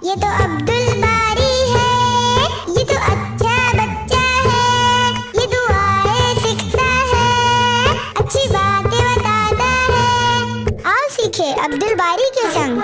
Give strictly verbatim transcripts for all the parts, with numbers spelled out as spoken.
ये तो अब्दुल बारी है, ये तो अच्छा बच्चा है, ये दुआएं सीखता है, अच्छी बातें बताता है। आओ सीखे अब्दुल बारी के संग।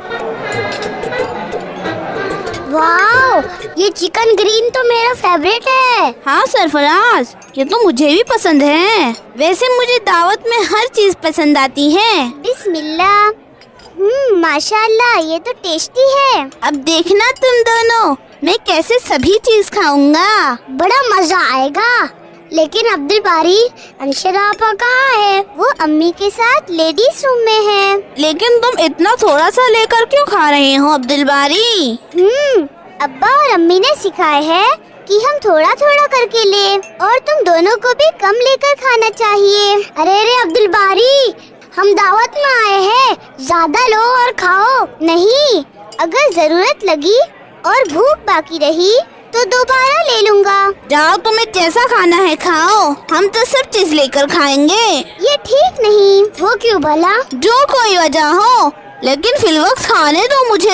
वाओ, ये चिकन ग्रीन तो मेरा फेवरेट है। हाँ सरफराज, ये तो मुझे भी पसंद है। वैसे मुझे दावत में हर चीज पसंद आती है। बिस्मिल्लाह। हम्म, माशाल्लाह, ये तो टेस्टी है। अब देखना तुम दोनों, मैं कैसे सभी चीज खाऊंगा। बड़ा मजा आएगा। लेकिन अब्दुल बारी, अंशरा आपा कहाँ है? वो अम्मी के साथ लेडीज रूम में है। लेकिन तुम इतना थोड़ा सा लेकर क्यों खा रहे हो अब्दुल बारी? हम्म, अब्बा और अम्मी ने सिखाया है कि हम थोड़ा थोड़ा करके ले, और तुम दोनों को भी कम लेकर खाना चाहिए। अरे अरे अब्दुल बारी, हम दावत में आए हैं, ज्यादा लो और खाओ। नहीं, अगर जरूरत लगी और भूख बाकी रही तो दोबारा ले लूँगा। जाओ, तुम्हें जैसा खाना है खाओ, हम तो सब चीज लेकर खाएंगे। ये ठीक नहीं। वो क्यों भला? जो कोई वजह हो, लेकिन फिलवक्त खाने दो मुझे।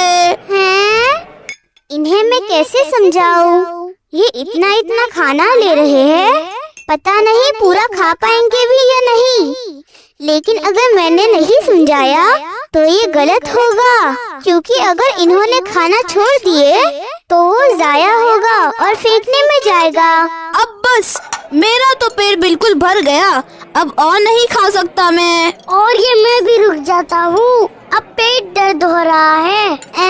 हैं? इन्हें मैं कैसे समझाऊं? ये इतना इतना खाना ले रहे हैं, पता नहीं पूरा खा पाएंगे भी या नहीं। लेकिन अगर मैंने नहीं समझाया तो ये गलत होगा, क्योंकि अगर इन्होंने खाना छोड़ दिए तो वो जाया होगा और फेंकने में जाएगा। अब बस, मेरा तो पेट बिल्कुल भर गया, अब और नहीं खा सकता मैं। और ये मैं भी रुक जाता हूँ, अब पेट दर्द हो रहा है।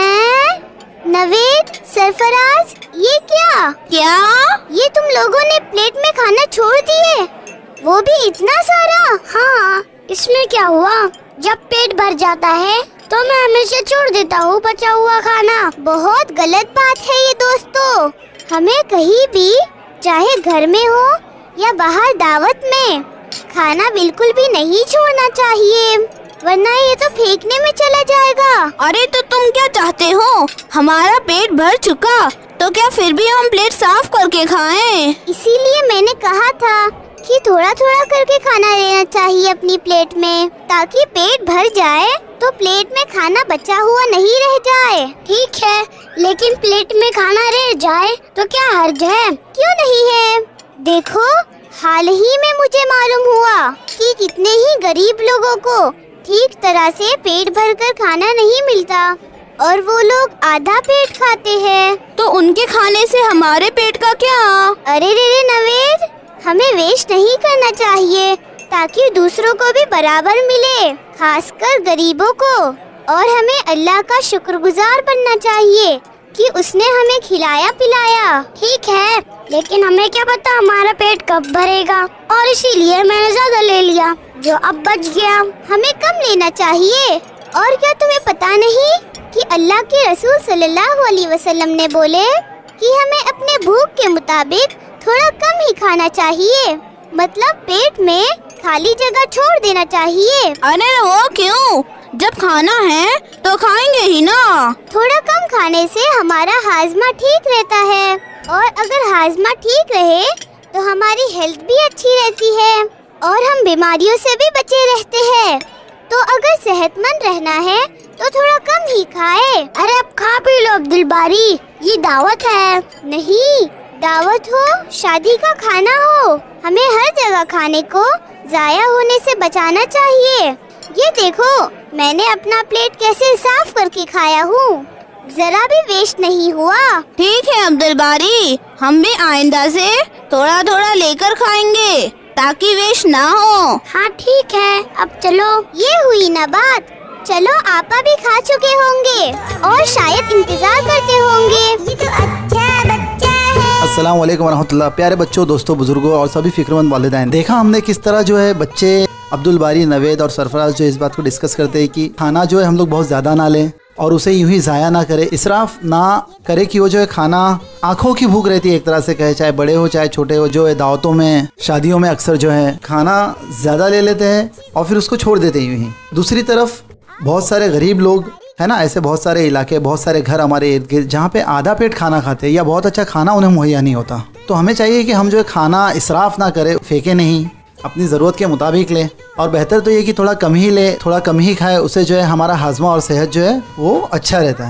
ए? नवेद, सरफराज, ये क्या क्या ये तुम लोगों ने प्लेट में खाना छोड़ दिए, वो भी इतना सारा? हाँ, इसमें क्या हुआ? जब पेट भर जाता है तो मैं हमेशा छोड़ देता हूँ बचा हुआ खाना। बहुत गलत बात है ये दोस्तों। हमें कहीं भी, चाहे घर में हो या बाहर दावत में, खाना बिल्कुल भी नहीं छोड़ना चाहिए, वरना ये तो फेंकने में चला जाएगा। अरे तो तुम क्या चाहते हो? हमारा पेट भर चुका, तो क्या फिर भी हम प्लेट साफ करके खाएं? इसीलिए मैंने कहा था कि थोड़ा थोड़ा करके खाना लेना चाहिए अपनी प्लेट में, ताकि पेट भर जाए तो प्लेट में खाना बचा हुआ नहीं रह जाए। ठीक है, लेकिन प्लेट में खाना रह जाए तो क्या हर्ज है? क्यों नहीं है? देखो, हाल ही में मुझे मालूम हुआ कि कितने ही गरीब लोगों को ठीक तरह से पेट भरकर खाना नहीं मिलता, और वो लोग आधा पेट खाते हैं। तो उनके खाने से हमारे पेट का क्या? अरे रे रे नवेद, हमें वेस्ट नहीं करना चाहिए, ताकि दूसरों को भी बराबर मिले, खासकर गरीबों को। और हमें अल्लाह का शुक्रगुजार बनना चाहिए कि उसने हमें खिलाया पिलाया। ठीक है, लेकिन हमें क्या पता हमारा पेट कब भरेगा, और इसीलिए मैंने ज्यादा ले लिया, जो अब बच गया। हमें कम लेना चाहिए। और क्या तुम्हें पता नहीं कि अल्लाह के रसूल सल्लल्लाहु अलैहि वसल्लम ने बोले कि हमें अपने भूख के मुताबिक थोड़ा कम ही खाना चाहिए, मतलब पेट में खाली जगह छोड़ देना चाहिए। अरे वो क्यों? जब खाना है तो खाएंगे ही ना। थोड़ा कम खाने से हमारा हाजमा ठीक रहता है, और अगर हाजमा ठीक रहे तो हमारी हेल्थ भी अच्छी रहती है, और हम बीमारियों से भी बचे रहते हैं। तो अगर सेहतमंद रहना है तो थोड़ा कम ही खाए। अरे अब खा पी लो अब्दुल बारी, ये दावत है। नहीं, दावत हो, शादी का खाना हो, हमें हर जगह खाने को जाया होने से बचाना चाहिए। ये देखो, मैंने अपना प्लेट कैसे साफ करके खाया हूँ, जरा भी वेस्ट नहीं हुआ। ठीक है अब्दुल बारी, हम भी आइंदा से थोड़ा थोड़ा लेकर खाएंगे, ताकि वेस्ट ना हो। हाँ ठीक है, अब चलो। ये हुई ना बात। चलो, आपा भी खा चुके होंगे और शायद इंतजार करते होंगे। ये तो अच्छा बच्चा है। अस्सलाम वालेकुम रहमतुल्लाह। प्यारे बच्चों, दोस्तों, बुजुर्गों और सभी फिक्रमंद वालिदैन, देखा हमने किस तरह जो है बच्चे अब्दुल बारी, नवेद और सरफराज जो इस बात को डिस्कस करते हैं कि खाना जो है हम लोग बहुत ज़्यादा ना लें और उसे यूं ही ज़ाया ना करे, इसराफ ना करे, कि वो जो है खाना आंखों की भूख रहती है एक तरह से कहे, चाहे बड़े हो चाहे छोटे हो। जो है दावतों में, शादियों में अक्सर जो है खाना ज़्यादा ले लेते हैं और फिर उसको छोड़ देते हैं यूं ही। दूसरी तरफ बहुत सारे गरीब लोग है ना, ऐसे बहुत सारे इलाके, बहुत सारे घर हमारे इर्द गिर्द जहाँ पे आधा पेट खाना खाते हैं या बहुत अच्छा खाना उन्हें मुहैया नहीं होता। तो हमें चाहिए कि हम जो है खाना इसराफ ना करें, फेंके नहीं, अपनी ज़रूरत के मुताबिक लें। और बेहतर तो ये कि थोड़ा कम ही ले, थोड़ा कम ही खाए, उससे जो है हमारा हाजमा और सेहत जो है वो अच्छा रहता है।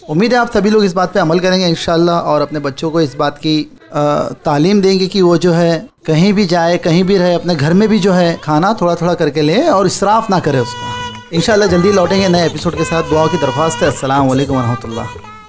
उम्मीद है आप सभी लोग इस बात पे अमल करेंगे इंशाल्लाह और अपने बच्चों को इस बात की आ, तालीम देंगे कि वो जो है कहीं भी जाए, कहीं भी रहे, अपने घर में भी जो है खाना थोड़ा थोड़ा करके ले और इसराफ ना करे उसका। इंशाल्लाह जल्दी लौटेंगे नए एपिसोड के साथ। दुआ की दरख्वास्त है। अस्सलाम वालेकुम व रहमतुल्लाह।